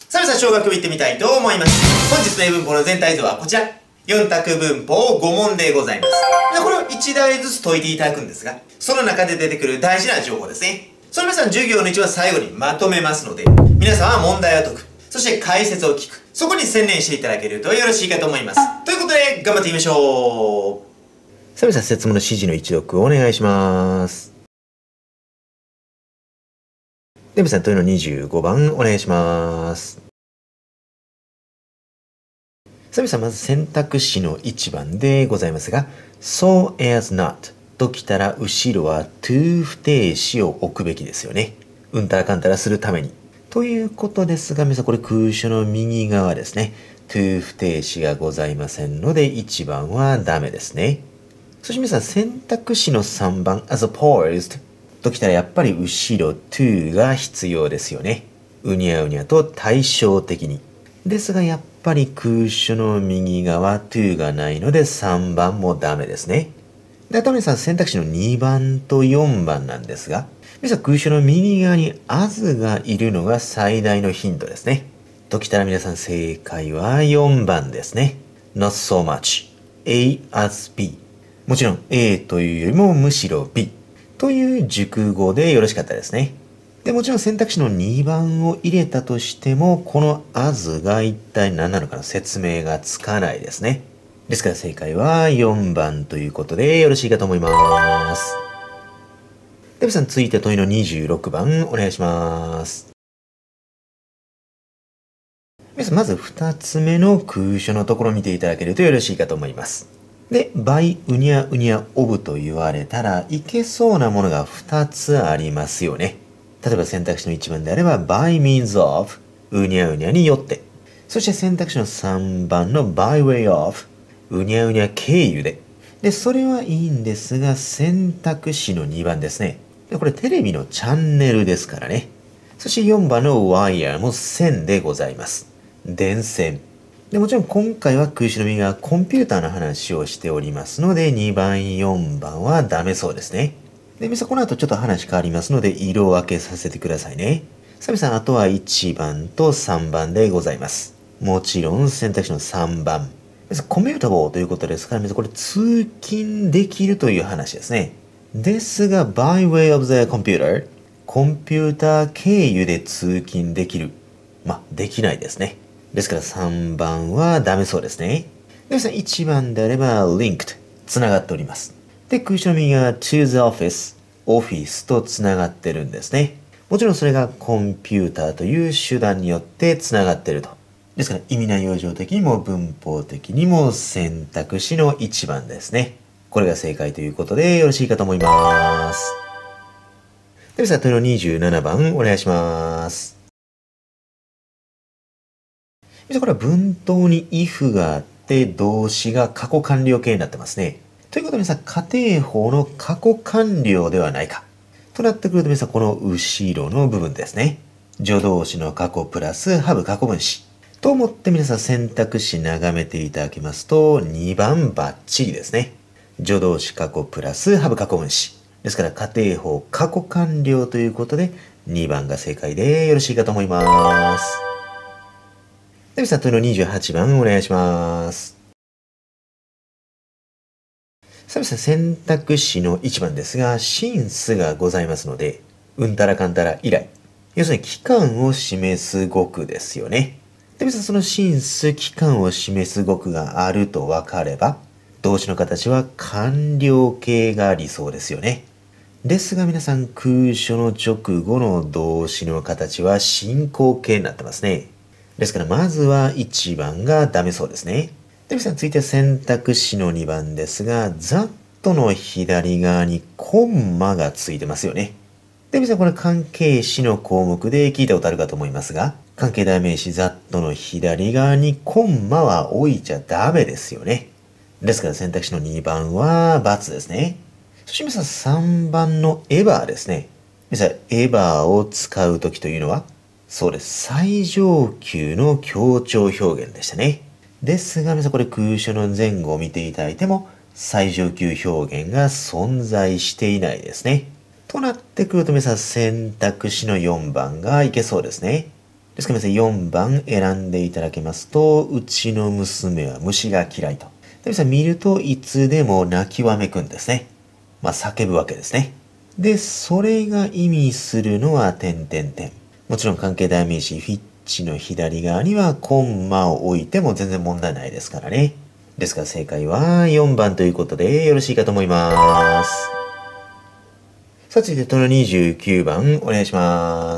さあ皆さん、小学部行ってみたいと思います。本日の英文法の全体像はこちら。4択文法5問でございます。これを1題ずつ解いていただくんですが、その中で出てくる大事な情報ですね。それ皆さん授業の一番最後にまとめますので、皆さんは問題を解く。そして解説を聞く。そこに専念していただけるとよろしいかと思います。ということで、頑張っていきましょう。さあ皆さん、説問の指示の一読をお願いします。で、皆さん、問いの25番お願いします。さあ皆さん、まず選択肢の1番でございますが、so as not ときたら後ろは to 不定詞を置くべきですよね。うんたらかんたらするために。ということですが、皆さんこれ空所の右側ですね。to 不定詞がございませんので、1番はダメですね。そして皆さん選択肢の3番 as opposed ときたらやっぱり後ろ to が必要ですよね。うにゃうにゃと対照的に。ですがやっぱり空所の右側 to がないので3番もダメですね。で、あと皆さん選択肢の2番と4番なんですが、皆さん空所の右側に as がいるのが最大のヒントですね。ときたら皆さん正解は4番ですね。not so much A as B。もちろん A というよりもむしろ B という熟語でよろしかったですね。で、もちろん選択肢の2番を入れたとしても、この as が一体何なのかの説明がつかないですね。ですから正解は4番ということでよろしいかと思います。で、皆さん続いて問いの26番お願いします。皆さんまず2つ目の空所のところを見ていただけるとよろしいかと思います。で、by うにゃうにゃ of と言われたらいけそうなものが2つありますよね。例えば選択肢の1番であれば by means of うにゃうにゃによって。そして選択肢の3番の by way of うにゃうにゃ経由で。で、それはいいんですが選択肢の2番ですね。で、これテレビのチャンネルですからね。そして4番の wire も線でございます。電線。で、もちろん今回は空所の右側コンピューターの話をしておりますので2番4番はダメそうですね。で、皆さんこの後ちょっと話変わりますので色分けさせてくださいね。さあ皆さんあとは1番と3番でございます。もちろん選択肢の3番。コミュータボーということですから、皆さんこれ通勤できるという話ですね。ですが、by way of the computer コンピューター経由で通勤できる。できないですね。ですから3番はダメそうですね。で、皆さん1番であれば linked つながっております。で、空所の右が to the office オフィスとつながってるんですね。もちろんそれがコンピューターという手段によってつながってると。ですから意味内容上的にも文法的にも選択肢の1番ですね。これが正解ということでよろしいかと思います。ではさあ、問いの27番お願いします。これは文頭に if があって動詞が過去完了形になってますね。ということで皆さん、家庭法の過去完了ではないか。となってくると皆さん、この後ろの部分ですね。助動詞の過去プラスハブ過去分詞。と思って皆さん選択肢眺めていただきますと、2番バッチリですね。助動詞過去プラスハブ過去分詞。ですから家庭法過去完了ということで、2番が正解でよろしいかと思います。ではさあ、問いの28番お願いします。さあ、選択肢の1番ですが、シンスがございますので、うんたらかんたら以来。要するに期間を示す語句ですよね。で、皆さんそのシンス、期間を示す語句があると分かれば、動詞の形は完了形が理想ですよね。ですが皆さん、空所の直後の動詞の形は進行形になってますね。ですからまずは1番がダメそうですね。で、皆さん続いて選択肢の2番ですが、ざっとの左側にコンマがついてますよね。で、皆さんこれ関係詞の項目で聞いたことあるかと思いますが、関係代名詞ざっとの左側にコンマは置いちゃダメですよね。ですから選択肢の2番は×ですね。そして皆さん3番のエバーですね。皆さんエバーを使うときというのは、そうです。最上級の強調表現でしたね。ですが皆さんこれ空所の前後を見ていただいても最上級表現が存在していないですね。となってくると皆さん選択肢の4番がいけそうですね。 ですから皆さん4番選んでいただけますと、うちの娘は虫が嫌いと。で皆さん見るといつでも泣きわめくんですね。叫ぶわけですね。で、それが意味するのは点々点。もちろん関係代名詞フィッチの左側にはコンマを置いても全然問題ないですからね。ですから正解は4番ということでよろしいかと思います。さあ続いてとの29番お願いします。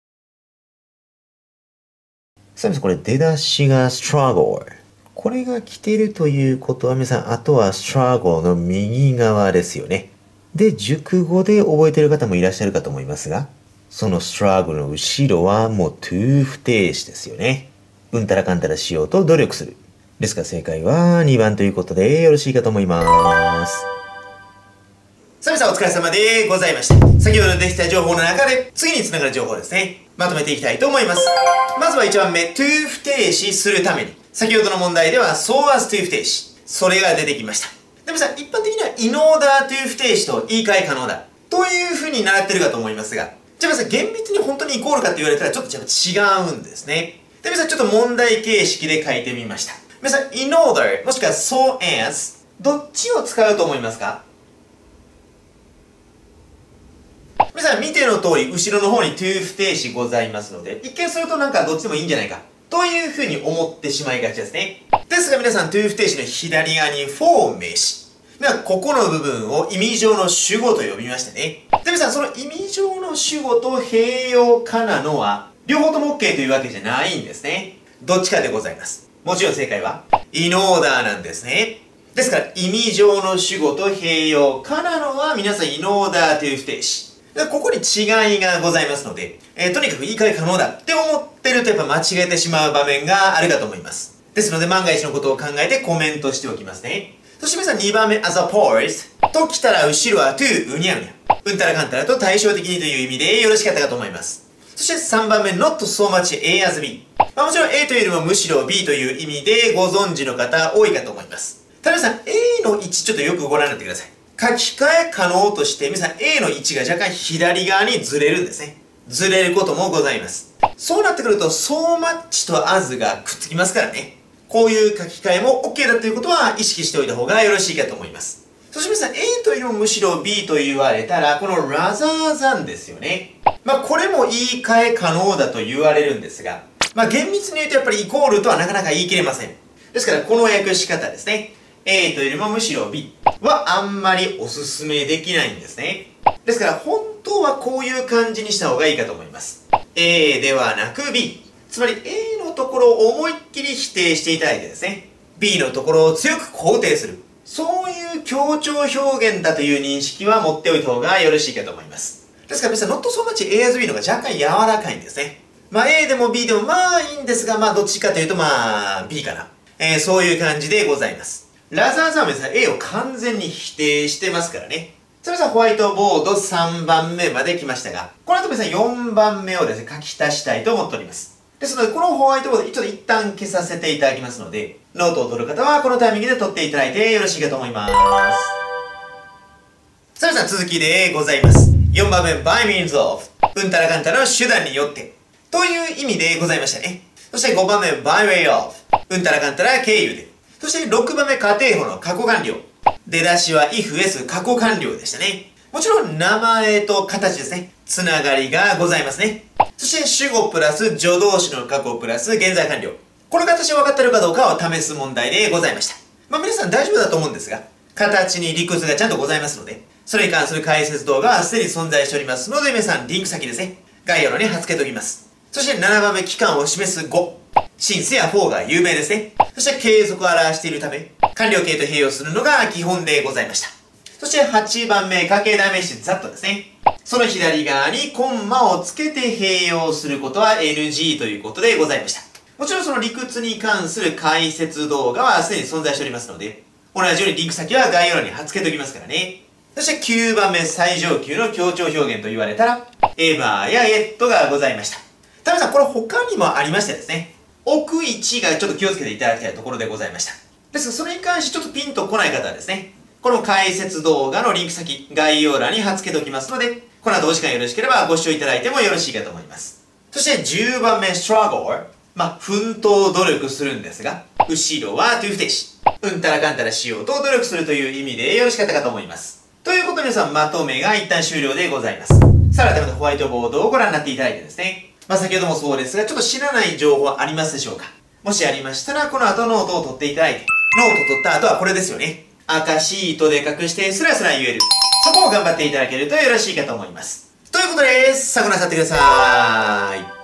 さあ皆さんこれ出だしが struggle。これが来てるということは皆さんあとは struggle の右側ですよね。で、熟語で覚えている方もいらっしゃるかと思いますが、その struggle の後ろはもう to 不定詞ですよね。うんたらかんたらしようと努力する。ですから正解は2番ということでよろしいかと思います。さあ皆さんお疲れ様でございました。先ほどできた情報の中で次につながる情報ですね。まとめていきたいと思います。まずは1番目、to 不定詞するために。先ほどの問題では so as to 不定詞。それが出てきました。でもさ、一般的には in order to 不定詞と言い換え可能だ。というふうに習ってるかと思いますが、じゃあ皆さん厳密に本当にイコールかって言われたらちょっと違うんですね。で皆さんちょっと問題形式で書いてみました。皆さん in order もしくは so as どっちを使うと思いますか？皆さん見ての通り後ろの方に to 不定詞ございますので、一見するとなんかどっちでもいいんじゃないかというふうに思ってしまいがちですね。ですが皆さん to 不定詞の左側に for 名詞。ではここの部分を意味上の主語と呼びましてね。で皆さんその意味上の主語と併用可なのは両方とも OK というわけじゃないんですね。どっちかでございます。もちろん正解は in order なんですね。ですから意味上の主語と併用可なのは皆さん in order という不定詞。ここに違いがございますので、とにかく言い換え可能だって思ってるとやっぱ間違えてしまう場面があるかと思います。ですので万が一のことを考えてコメントしておきますね。そして皆さん2番目 as a pause と来たら後ろは to うにゃうにゃ。うんたらかんたらと対照的にという意味でよろしかったかと思います。そして3番目 not so much A as B。もちろん A というよりもむしろ B という意味でご存知の方多いかと思います。ただ皆さん A の位置ちょっとよくご覧になってください。書き換え可能として皆さん A の位置が若干左側にずれるんですね。ずれることもございます。そうなってくると so much と as がくっつきますからね。こういう書き換えも OK だということは意識しておいた方がよろしいかと思います。そして皆さん A というよりもむしろ B と言われたらこの rather than ですよね。これも言い換え可能だと言われるんですが、厳密に言うとやっぱりイコールとはなかなか言い切れません。ですからこの訳し方ですね。A というよりもむしろ B はあんまりおすすめできないんですね。ですから本当はこういう感じにした方がいいかと思います。A ではなく B。つまり A のところを思いっきり否定していただいてですね、B のところを強く肯定する。そういう強調表現だという認識は持っておいた方がよろしいかと思います。ですから皆さん not so much A as B の方が若干柔らかいんですね。A でも B でもいいんですが、どっちかというとBかな。そういう感じでございます。ラザーザーは皆さん A を完全に否定してますからね。それではホワイトボード3番目まで来ましたが、この後皆さん4番目をですね、書き足したいと思っております。ですので、このホワイトボードちょっと一旦消させていただきますので、ノートを取る方はこのタイミングで取っていただいてよろしいかと思います。さあ皆さん続きでございます。4番目、by means of うんたらかんたらの手段によってという意味でございましたね。そして5番目、by way of うんたらかんたら経由で。そして6番目、家庭法の過去完了。出だしは if, s 過去完了でしたね。もちろん名前と形ですね。つながりがございますね。そして主語プラス助動詞の過去プラス現在完了。この形が分かっているかどうかを試す問題でございました。皆さん大丈夫だと思うんですが、形に理屈がちゃんとございますので、それに関する解説動画はすでに存在しておりますので、皆さんリンク先ですね、概要欄に貼っ付けておきます。そして7番目、期間を示す5。シンスや4が有名ですね。そして継続を表しているため、完了形と併用するのが基本でございました。そして8番目、家計代名詞 that ですね。その左側にコンマをつけて併用することは NG ということでございました。もちろんその理屈に関する解説動画はすでに存在しておりますので、同じようにリンク先は概要欄に貼っ付けておきますからね。そして9番目、最上級の強調表現と言われたら、エバーやエットがございました。タミさん、これ他にもありましてですね、置く位置がちょっと気をつけていただきたいところでございました。ですが、それに関してちょっとピンとこない方はですね、この解説動画のリンク先、概要欄に貼っ付けておきますので、この後お時間よろしければご視聴いただいてもよろしいかと思います。 そして10番目、struggle。奮闘努力するんですが、後ろは to 不定詞。うんたらかんたらしようと努力するという意味でよろしかったかと思います。ということで皆さん、まとめが一旦終了でございます。さあ、改めてホワイトボードをご覧になっていただいてですね。先ほどもそうですが、ちょっと知らない情報はありますでしょうか？もしありましたら、この後ノートを取っていただいて、ノート取った後はこれですよね。赤シートで隠してスラスラ言える。そこを頑張っていただけるとよろしいかと思います。ということです。参考なさってください。